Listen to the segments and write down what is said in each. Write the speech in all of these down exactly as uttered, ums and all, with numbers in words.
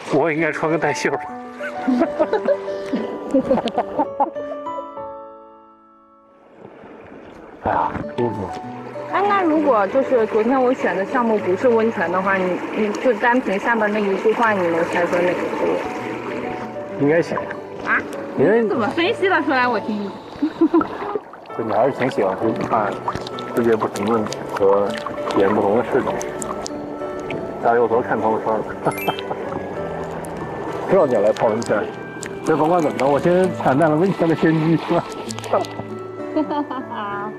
我应该穿个带袖的。哎呀，舒服。 哎，那如果就是昨天我选的项目不是温泉的话，你你就单凭下面那一句话，你能猜出哪个是我？ 应该行。 啊？ 因为你怎么分析的出来？我听听。 就你还是挺喜欢去看世界不同的和体验不同的事情。加油头看朋友圈了。知道你要来泡温泉，所以甭管怎么着，我先惨淡了温泉的先机，是吧？ 哈哈哈哈。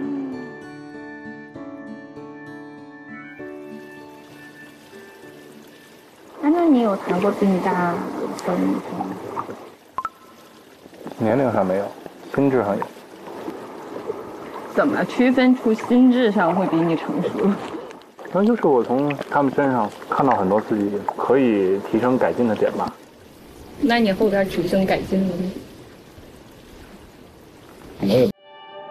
哎，那你有谈过比你大的女生吗？ 年龄上没有，心智上有。 怎么区分出心智上会比你成熟？ 那就是我从他们身上看到很多自己可以提升改进的点吧。 那你后边提升改进了吗？ 没有。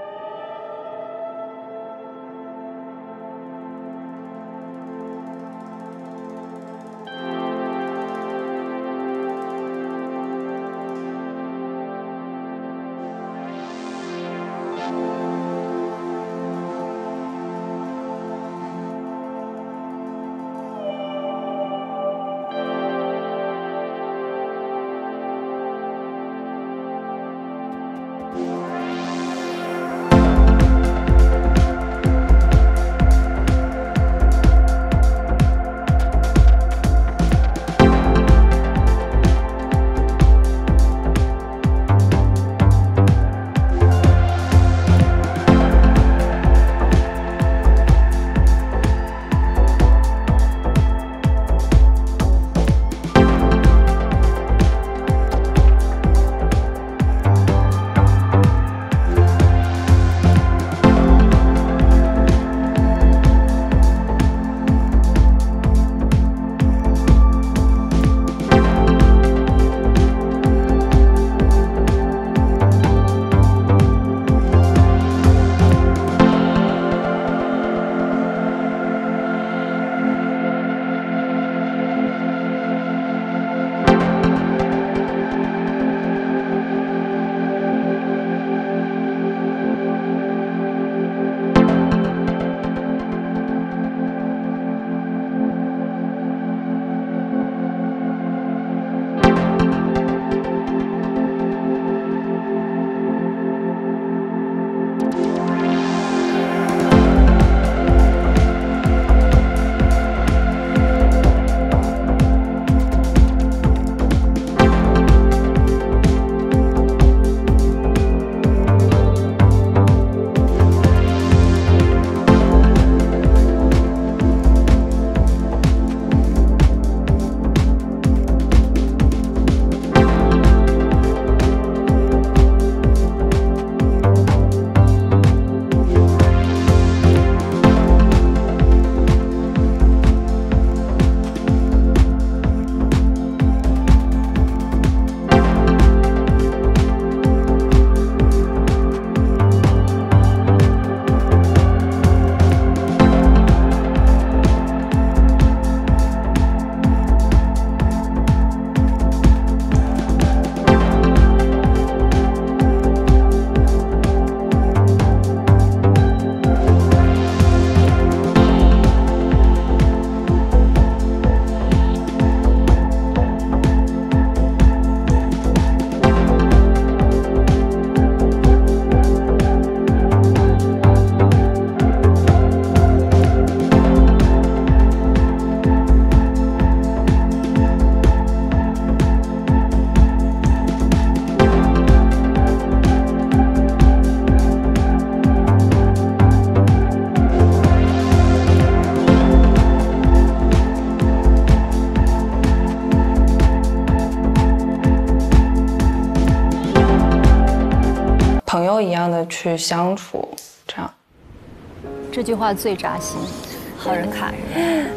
朋友一样的去相处，这样。 这句话最扎心，好人卡人。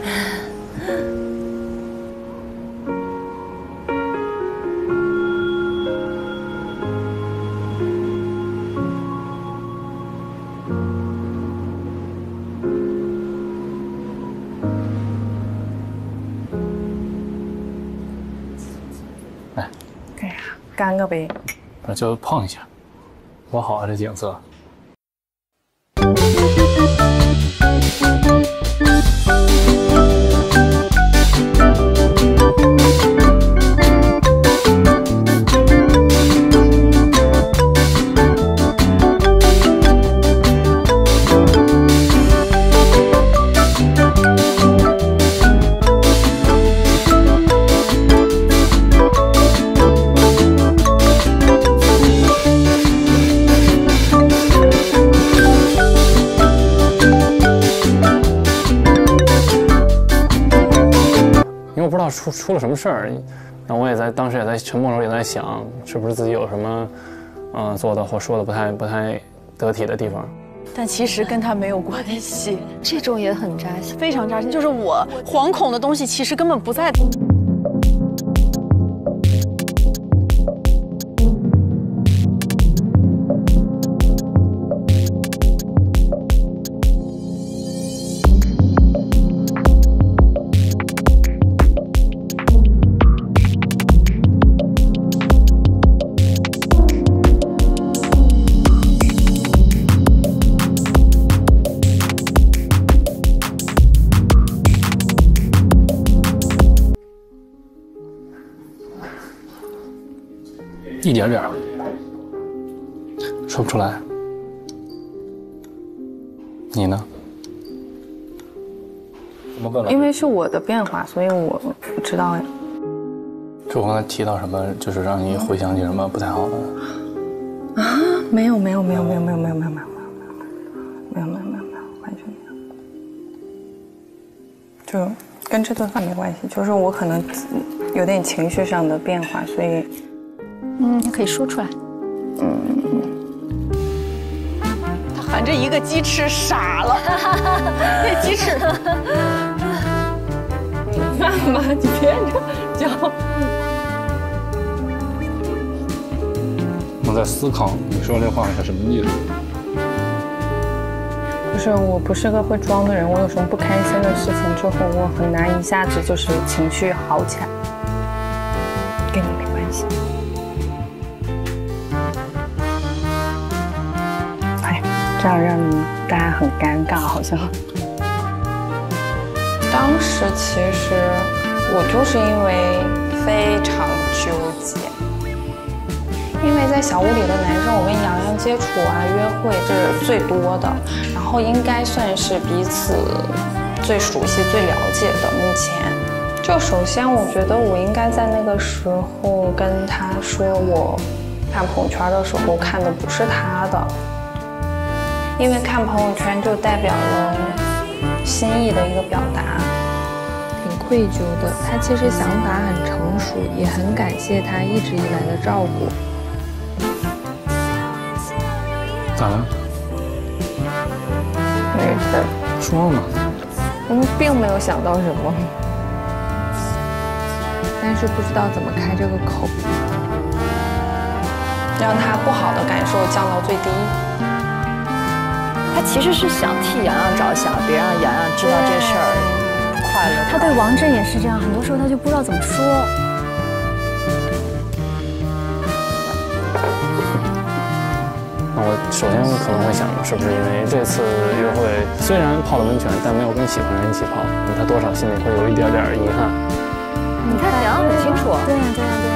干个杯。 就碰一下，多好啊！这景色。出出了什么事儿？那我也在当时也在沉默的时候也在想，是不是自己有什么，呃，做的或说的不太不太得体的地方。 但其实跟他没有关系， 这种也很扎心， 非常扎心。就是我惶恐的东西，其实根本不在。 一点点说不出来。你呢？怎么问了？ 因为是我的变化，所以我不知道呀。 就我刚才提到什么，就是让你回想起什么不太好的？ 啊，没有没有没有没有没有没有没有没有没有没有没有没有没有完全没有，就跟这顿饭没关系，就是我可能有点情绪上的变化，所以。 嗯，你可以说出来。 嗯， 他含着一个鸡翅傻了，那鸡翅。 你干嘛？你别这样叫。 我在思考你说这话是什么意思。 不是，我不是个会装的人，我有什么不开心的事情之后，我很难一下子就是情绪好起来。跟你没关系。这样让大家很尴尬，好像。当时其实我就是因为非常纠结，因为在小屋里的男生，我跟洋洋接触啊、约会是最多的，然后应该算是彼此最熟悉、最了解的。目前，就首先我觉得我应该在那个时候跟他说，我看朋友圈的时候看的不是他的。因为看朋友圈就代表了心意的一个表达， 挺愧疚的。他其实想法很成熟，也很感谢他一直以来的照顾。 咋了？ 没事， 说嘛。 我们并没有想到什么，但是不知道怎么开这个口， 让他不好的感受降到最低。 他其实是想替洋洋着想，别让洋洋知道这事儿快乐。他对王震也是这样，很多时候他就不知道怎么说。 那我首先可能会想，是不是因为这次约会虽然泡了温泉，但没有跟喜欢人一起泡，他多少心里会有一点点遗憾。 你看洋洋很清楚。对呀对呀对呀。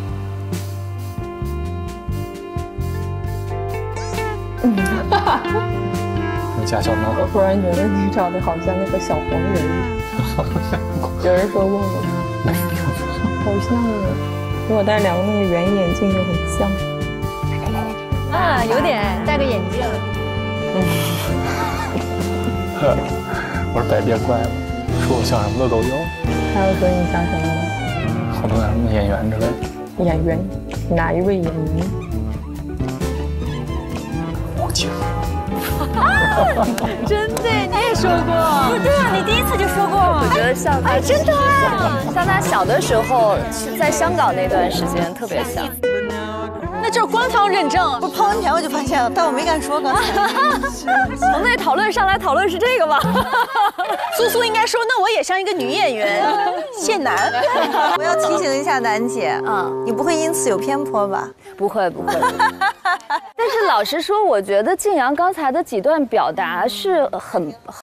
嗯，哈哈。 家小猫， 我突然觉得你长得好像那个小黄人。有人说问我，好像你，我戴两个那个圆眼镜就很像。 啊，有点戴个眼镜。 嗯。 我是百变怪了，说我像什么的都有。 还有说你像什么的？ 好多什么演员之类的。 演员？哪一位演员？ 吴京。 真的，你也说过。对啊，你第一次就说过。我觉得像他，哎，真的啊，像他小的时候在香港那段时间特别像。 那就是官方认证。 我泡完瓢我就发现了，但我没敢说刚才。 从那讨论上来讨论是这个吧？ 苏苏应该说，那我也像一个女演员，谢楠。我要提醒一下楠姐啊，你不会因此有偏颇吧？ 不会不会。但是老实说，我觉得静阳刚才的几段表达是很。